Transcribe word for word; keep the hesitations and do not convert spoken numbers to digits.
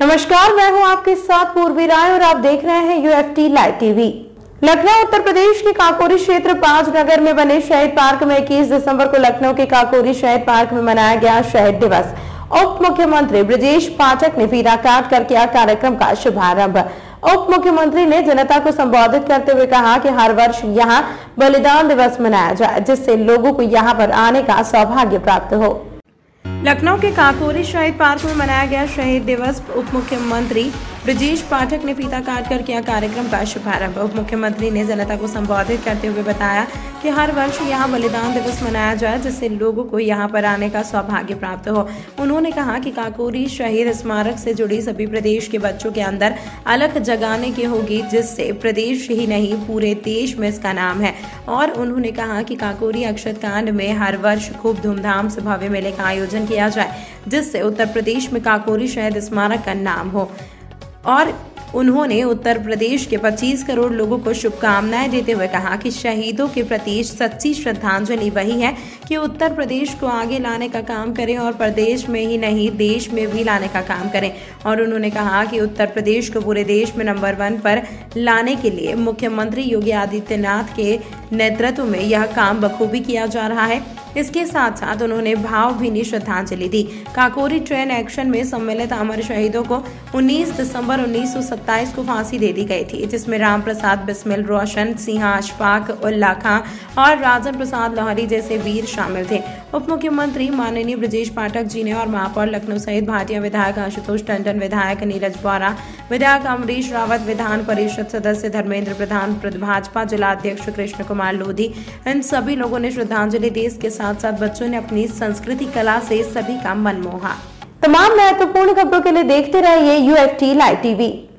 नमस्कार, मैं हूं आपके साथ पूर्वी राय और आप देख रहे हैं UFT live TV. Lucknow Uttar Pradesh के काकोरी क्षेत्र पांच नगर में बने शहीद पार्क में इक्कीस दिसंबर को लखनऊ के काकोरी शहीद पार्क में मनाया गया शहीद दिवस। उप मुख्यमंत्री ब्रजेश पाठक ने फीता काट कर किया कार्यक्रम का शुभारंभ। उप मुख्यमंत्री ने जनता को संबोधित करते हुए कहा कि हर वर्ष यहां बलिदान दिवस मनाया जाए, जिससे लोगों को यहां पर आने का सौभाग्य प्राप्त हो। लखनऊ के काकोरी शहीद पार्क में मनाया गया शहीद दिवस। उप मुख्यमंत्री ब्रजेश पाठक ने फीता काट कर किया कार्यक्रम का शुभारंभ। उप मुख्यमंत्री ने जनता को संबोधित करते हुए बताया कि हर वर्ष यहां बलिदान दिवस मनाया जाए, जिससे लोगों को यहां पर आने का सौभाग्य प्राप्त हो। उन्होंने कहा कि काकोरी शहीद स्मारक से जुड़ी सभी प्रदेश के बच्चों के अंदर अलख जगाने की होगी, जिससे प्रदेश ही नहीं पूरे देश में इसका नाम है। और उन्होंने कहा कि काकोरी अक्षत कांड में हर वर्ष खूब धूमधाम से भव्य मेले का आयोजन किया जाए, जिससे उत्तर प्रदेश में काकोरी शहीद स्मारक का नाम हो। और उन्होंने उत्तर प्रदेश के पच्चीस करोड़ लोगों को शुभकामनाएं देते हुए कहा कि शहीदों के प्रति सच्ची श्रद्धांजलि वही है कि उत्तर प्रदेश को आगे लाने का काम करें और प्रदेश में ही नहीं देश में भी लाने का काम करें। और उन्होंने कहा कि उत्तर प्रदेश को पूरे देश में नंबर वन पर लाने के लिए मुख्यमंत्री योगी आदित्यनाथ के नेतृत्व में यह काम बखूबी किया जा रहा है। इसके साथ साथ उन्होंने भावभीनी श्रद्धांजलि दी। काकोरी ट्रेन एक्शन में सम्मिलित अमर शहीदों को उन्नीस दिसंबर उन्नीस सौ सत्ताईस को फांसी दे दी गई थी, जिसमें राम प्रसाद बिस्मिल, रोशन सिंह, अशफाक उल्ला खां और राजन प्रसाद लाहौरी जैसे वीर शामिल थे। उप मुख्यमंत्री माननीय ब्रजेश पाठक जी ने और महापौर लखनऊ सहित भाटिया विधायक आशुतोष टंडन, विधायक नीरज बोरा, विधायक अमरीश रावत, विधान परिषद सदस्य धर्मेंद्र प्रधान, भाजपा जिला अध्यक्ष कृष्ण कुमार लोधी, इन सभी लोगों ने श्रद्धांजलि दी। इसके साथ साथ बच्चों ने अपनी संस्कृति कला से सभी का मन मोहा। तमाम महत्वपूर्ण खबरों के लिए देखते रहिए यूएफटी लाइव टीवी।